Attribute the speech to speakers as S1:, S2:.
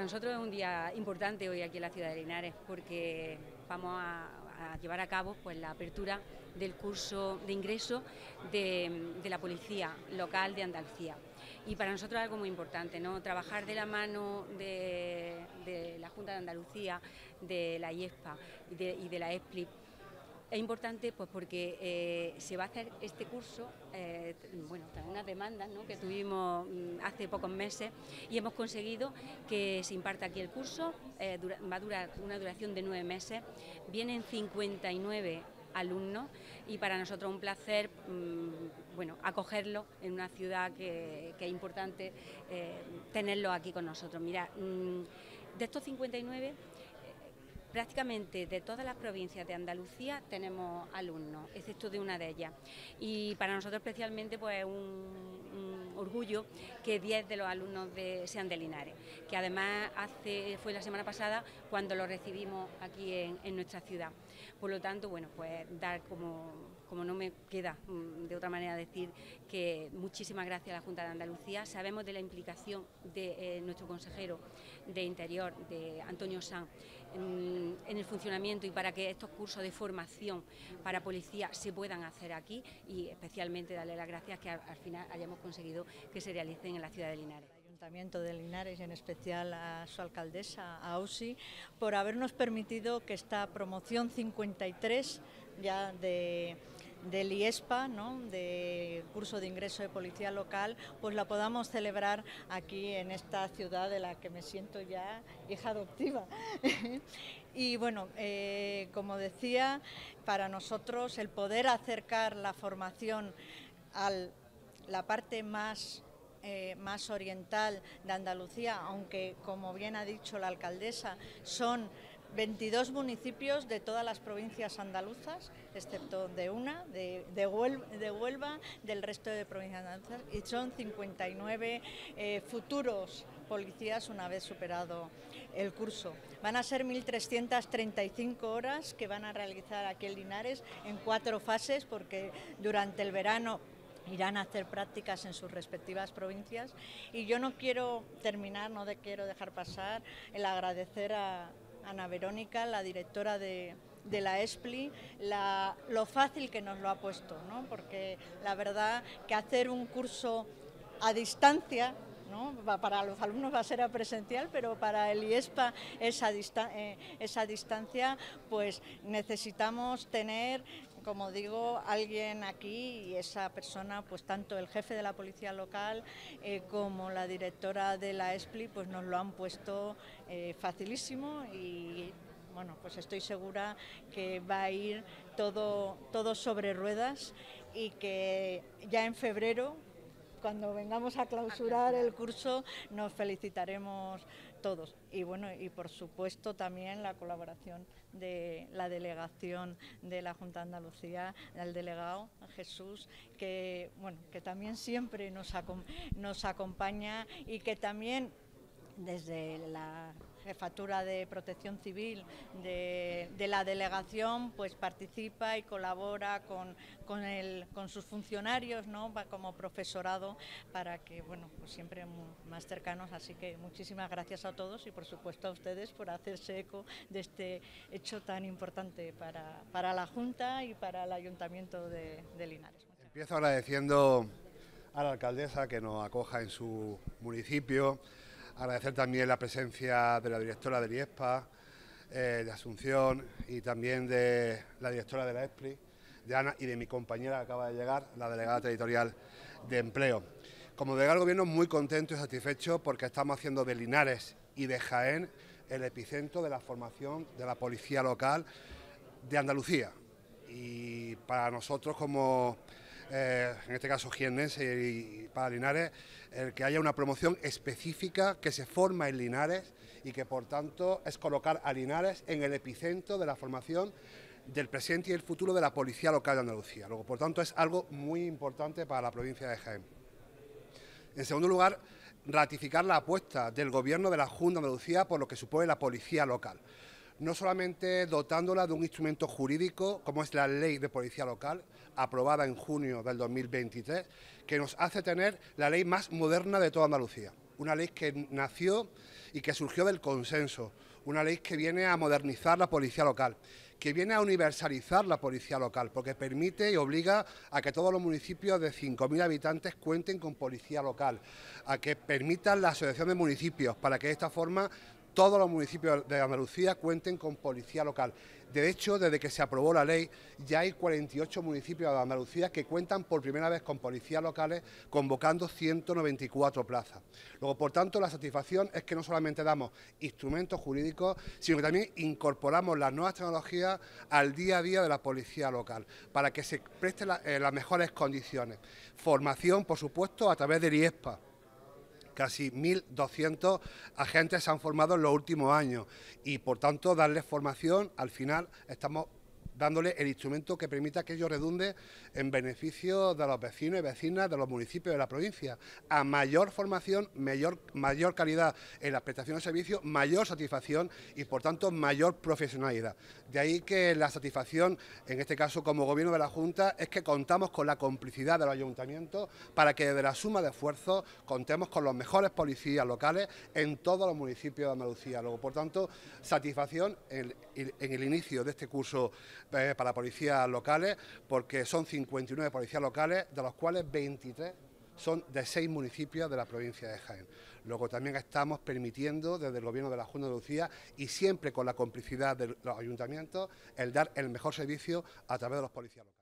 S1: nosotros es un día importante hoy aquí en la ciudad de Linares porque vamos a llevar a cabo pues, la apertura del curso de ingreso de la Policía Local de Andalucía. Y para nosotros es algo muy importante, ¿no? Trabajar de la mano de la Junta de Andalucía, de la IESPA y de la ESPLI. Es importante pues porque se va a hacer este curso, bueno, tras unas demandas, ¿no?, que tuvimos hace pocos meses, y hemos conseguido que se imparta aquí el curso. Va a durar una duración de 9 meses, vienen 59 alumnos y para nosotros un placer bueno, acogerlo en una ciudad que es importante tenerlo aquí con nosotros. Mira, de estos 59, prácticamente de todas las provincias de Andalucía tenemos alumnos, excepto de una de ellas. Y para nosotros especialmente pues un orgullo que 10 de los alumnos sean de Linares, que además fue la semana pasada cuando lo recibimos aquí en nuestra ciudad. Por lo tanto, bueno, pues dar como no me queda de otra manera decir que muchísimas gracias a la Junta de Andalucía. Sabemos de la implicación de nuestro consejero de Interior, de Antonio Sanz, en el funcionamiento y para que estos cursos de formación para policía se puedan hacer aquí, y especialmente darle las gracias que al final hayamos conseguido que se realicen en la ciudad de Linares.
S2: Ayuntamiento de Linares y en especial a su alcaldesa, a Ausi, por habernos permitido que esta promoción 53 ya del IESPA, ¿no?, de curso de ingreso de policía local, pues la podamos celebrar aquí en esta ciudad de la que me siento ya hija adoptiva. Y bueno, como decía, para nosotros el poder acercar la formación a la parte más oriental de Andalucía, aunque como bien ha dicho la alcaldesa, son 22 municipios de todas las provincias andaluzas, excepto de una, de Huelva, del resto de provincias andaluzas, y son 59 futuros policías una vez superado el curso. Van a ser 1.335 horas que van a realizar aquí en Linares en 4 fases, porque durante el verano irán a hacer prácticas en sus respectivas provincias. Y yo no quiero terminar, quiero dejar pasar el agradecer a Ana Verónica, la directora de la ESPLI, lo fácil que nos lo ha puesto, ¿no? Porque la verdad que hacer un curso a distancia, ¿no?, para los alumnos va a ser a presencial, pero para el IESPA esa distancia, pues necesitamos tener, como digo, alguien aquí, y esa persona, pues tanto el jefe de la policía local como la directora de la ESPLI, pues nos lo han puesto facilísimo, y bueno, pues estoy segura que va a ir todo sobre ruedas, y que ya en febrero, cuando vengamos a clausurar el curso, nos felicitaremos todos. Y bueno, y por supuesto también la colaboración de la delegación de la Junta de Andalucía, el delegado Jesús, que bueno, que también siempre nos acompaña, y que también desde la Jefatura de Protección Civil de la delegación pues participa y colabora con sus funcionarios, ¿no?, como profesorado, para que bueno, pues siempre más cercanos. Así que muchísimas gracias a todos, y por supuesto a ustedes por hacerse eco de este hecho tan importante para la Junta y para el Ayuntamiento de Linares.
S3: Empiezo agradeciendo a la alcaldesa que nos acoja en su municipio. Agradecer también la presencia de la directora del IESPA, de Asunción, y también de la directora de la ESPLI, de Ana, y de mi compañera que acaba de llegar, la delegada territorial de Empleo. Como delegado del Gobierno, muy contento y satisfecho porque estamos haciendo de Linares y de Jaén el epicentro de la formación de la policía local de Andalucía. Y para nosotros, como en este caso jiennense y para Linares, el que haya una promoción específica que se forma en Linares, y que por tanto es colocar a Linares en el epicentro de la formación del presente y el futuro de la policía local de Andalucía. Luego, por tanto, es algo muy importante para la provincia de Jaén. En segundo lugar, ratificar la apuesta del Gobierno de la Junta de Andalucía por lo que supone la policía local. No solamente dotándola de un instrumento jurídico como es la Ley de Policía Local, aprobada en junio del 2023, que nos hace tener la ley más moderna de toda Andalucía. una ley que nació y que surgió del consenso, una ley que viene a modernizar la policía local, que viene a universalizar la policía local, porque permite y obliga a que todos los municipios de 5.000 habitantes cuenten con policía local, a que permitan la asociación de municipios, para que de esta forma todos los municipios de Andalucía cuenten con policía local. De hecho, desde que se aprobó la ley, ya hay 48 municipios de Andalucía que cuentan por primera vez con policías locales, convocando 194 plazas. Luego, por tanto, la satisfacción es que no solamente damos instrumentos jurídicos, sino que también incorporamos las nuevas tecnologías al día a día de la policía local, para que se presten las mejores condiciones. Formación, por supuesto, a través del IESPA. Casi 1.200 agentes se han formado en los últimos años y, por tanto, darles formación, al final estamos dándole el instrumento que permita que ello redunde en beneficio de los vecinos y vecinas de los municipios de la provincia. A mayor formación, mayor calidad en la prestación de servicios, mayor satisfacción y, por tanto, mayor profesionalidad. De ahí que la satisfacción, en este caso como Gobierno de la Junta, es que contamos con la complicidad de los ayuntamientos para que desde la suma de esfuerzos contemos con los mejores policías locales en todos los municipios de Andalucía. Luego, por tanto, satisfacción en el inicio de este curso para policías locales, porque son 59 policías locales, de los cuales 23 son de 6 municipios de la provincia de Jaén. Luego también estamos permitiendo desde el Gobierno de la Junta de Andalucía, y siempre con la complicidad de los ayuntamientos, el dar el mejor servicio a través de los policías locales.